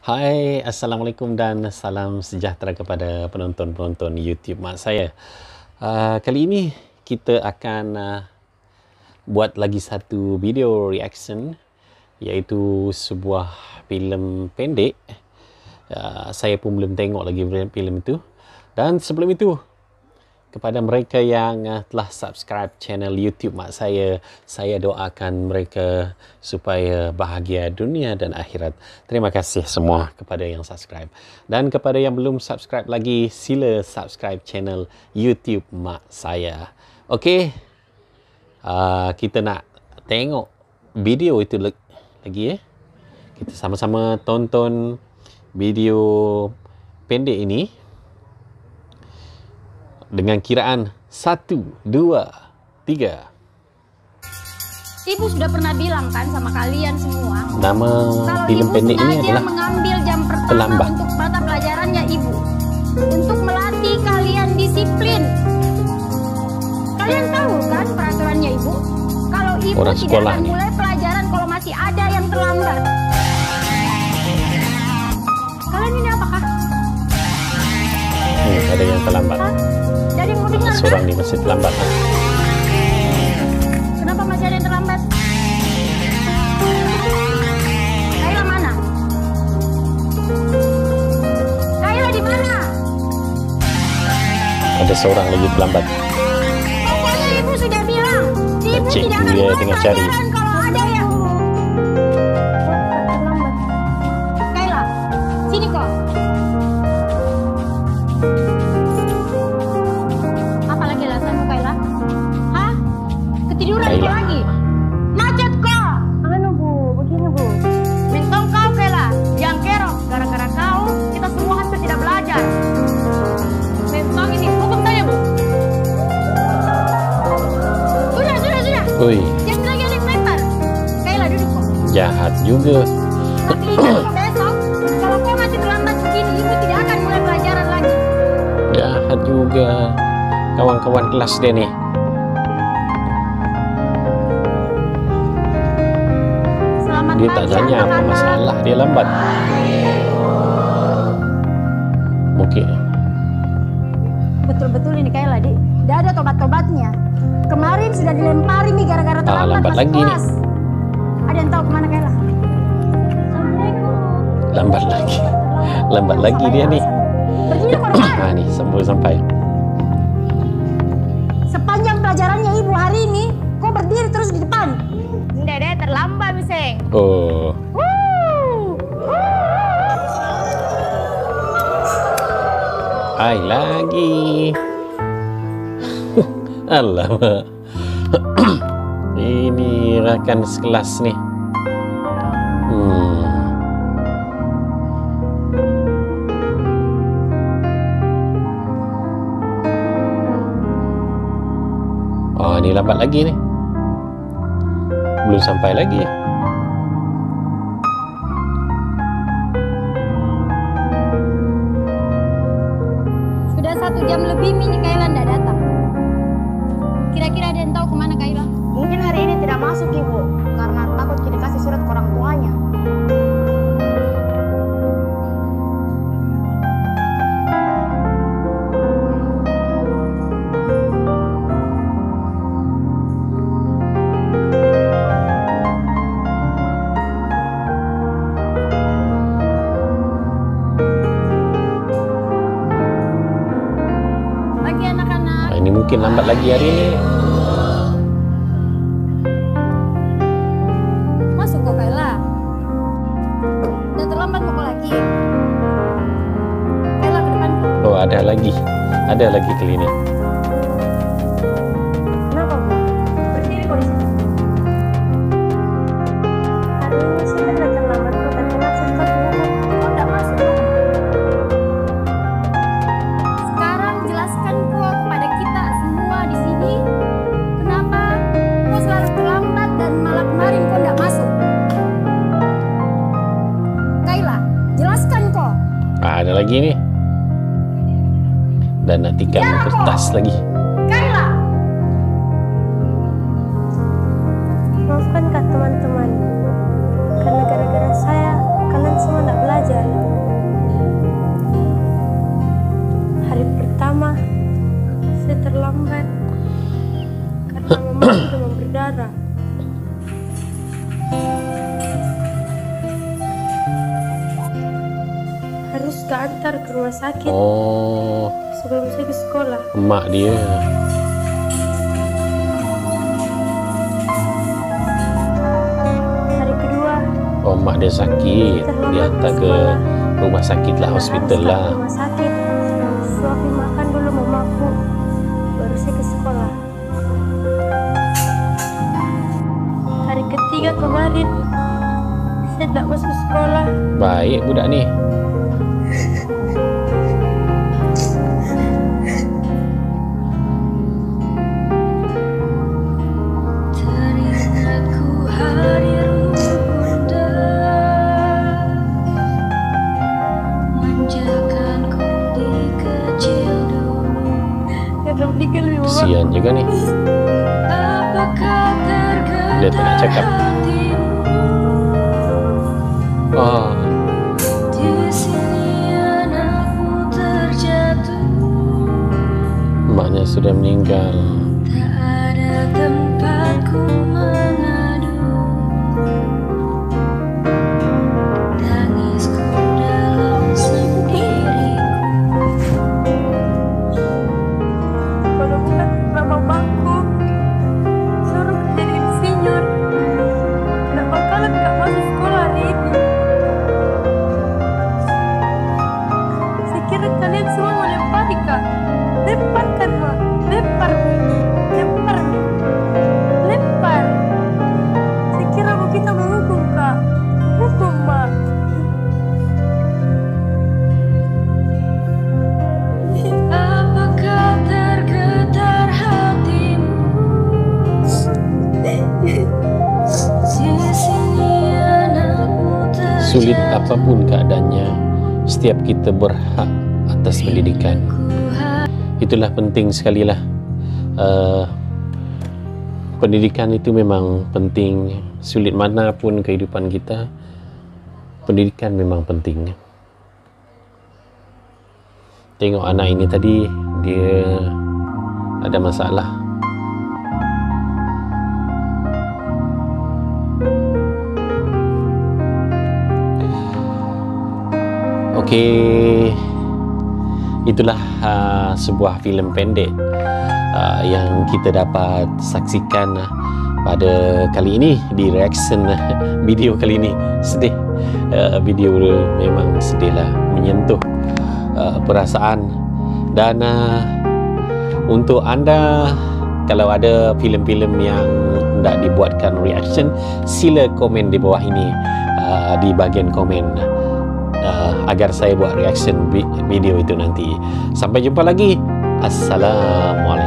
Hai, Assalamualaikum dan salam sejahtera kepada penonton-penonton YouTube mak saya. Kali ini kita akan buat lagi satu video reaction, iaitu sebuah filem pendek. Saya pun belum tengok lagi filem itu. Dan sebelum itu, kepada mereka yang telah subscribe channel YouTube mak saya doakan mereka supaya bahagia dunia dan akhirat. Terima kasih semua kepada yang subscribe. Dan kepada yang belum subscribe lagi, sila subscribe channel YouTube mak saya. Okey, kita nak tengok video itu lagi. Kita sama-sama tonton video pendek ini dengan kiraan 1, 2, 3. Ibu sudah pernah bilang kan sama kalian semua, Nama filem pendek ini adalah mengambil jam pertama Terlambat. untuk mata pelajarannya ibu, untuk melatih kalian disiplin. Kalian tahu kan peraturannya ibu? Kalau ibu Orang tidak sekolah akan nih. mulai pelajaran kalau masih ada yang terlambat. Kalian ini apakah? Ada yang terlambat. Jadi mau dengar Seorang kan? ni masih terlambat. Kenapa masih ada yang terlambat? Kayla mana? Kayla di mana? Ada seorang lagi terlambat. Pokoknya ibu sudah bilang, ibu Cikgu tidak akan dia mulai tengah cari. pelajaran kalau ada yang terlambat. Kayla, sini kok. Apa lagi alasanmu Kayla? Hah? Ketiduran Kayla. kau lagi? Macet kok. Anu bu, begini bu. Mentong kau Kayla, yang kerok. Gara-gara kau, kita semua hampir tidak belajar. Mentong ini, hukum saya bu. Sudah. Oi, Jangan lagi ada yang melempar. Kayla duduk kok. jahat juga. Tapi ingat kok besok, kalau kau masih terlambat begini, ibu tidak akan mulai pelajaran lagi. Jahat juga. Kawan-kawan kelas dia ni. Selamat Dia pagi tak tanya apa anak-anak. masalah dia lambat. Mungkin Betul-betul ini Kayla, Dik. Tidak ada tobat-tobatnya. Kemarin sudah dilempari nih gara-gara terlambat lambat masuk lagi nih. kelas. Ada yang tahu kemana Kayla? Assalamualaikum. lambat lagi. Lambat lagi dia ni. Berdiri kok depan. Ni sambung sampai. Sepanjang pelajarannya ibu hari ini, kau berdiri terus di depan. Dede terlambat miseng. Oh, hai lagi. Alamak. Ini rakan sekelas ni. Oh, ni lambat lagi ni. Belum sampai lagi. Sudah 1 jam lebih Mini Kayla tidak datang. Kira-kira ada yang tahu kemana Kayla? Mungkin hari ini tidak masuk ibu, karena takut kita kasih surat ke orang tuanya. Bagi anak-anak. Ini mungkin lambat lagi hari ini. Masuk kok Kayla. Udah terlambat kok lagi. Kayla ke depan. Oh, ada lagi. Ada lagi klinik. Kenapa bu? Berdiri kok di sini. Hari ini sudah ada terlambat kok, tapi langsung kau tidak masuk. Sekarang jelaskan kok kepada kita semua di sini kenapa kau selalu terlambat dan malah kemarin kau tidak masuk. Kayla, jelaskan kok. Ada lagi ni. Dan nak tikam kertas lagi. Kayla. Maafkan kak teman-teman, karena gara-gara saya kalian semua tidak belajar. antar ke rumah sakit Oh, sebelum saya ke sekolah. emak dia. Hari kedua Oh, emak dia sakit. Dihantar ke rumah sakit lah, hospital harus lah. ke rumah sakit. Suapin makan dulu mamaku, baru saya ke sekolah. Hari ketiga kemarin saya tidak masuk sekolah. Baik budak ni. Teringatku hari bunda manjakanku di kecil dulu. Karena meninggal lebih mama. Kesian juga ni. Apakah Dia tak nak tergetar cakap. hatimu? Oh, Di sini anakku terjatuh. emaknya sudah meninggal. Tak ada tempatku mengadu. Tangisku dalam sendiriku. Kalau bukan karena mamaku suruh jadi insinyur, tidak bakalan gak masuk sekolah hari ini. Saya kira kalian semua melempari kak. Lemparkan mak, lempar nih, lempar nih, lempar. Saya kira mau kita menghukum kak, hukum mak. Apakah tergetar hatimu? Di sini anakku Sulit terjatuh. apapun keadaannya, setiap kita berhak atas pendidikan. Itulah penting sekali lah. Pendidikan itu memang penting. Sulit mana pun kehidupan kita, pendidikan memang penting. Tengok anak ini tadi, dia ada masalah. Okey, itulah sebuah filem pendek yang kita dapat saksikan pada kali ini di reaction video kali ini. Sedih, video memang sedihlah, menyentuh perasaan. Dan untuk anda, kalau ada filem-filem yang hendak dibuatkan reaction, sila komen di bawah ini, di bahagian komen, agar saya buat reaction video itu nanti. Sampai jumpa lagi. Assalamualaikum.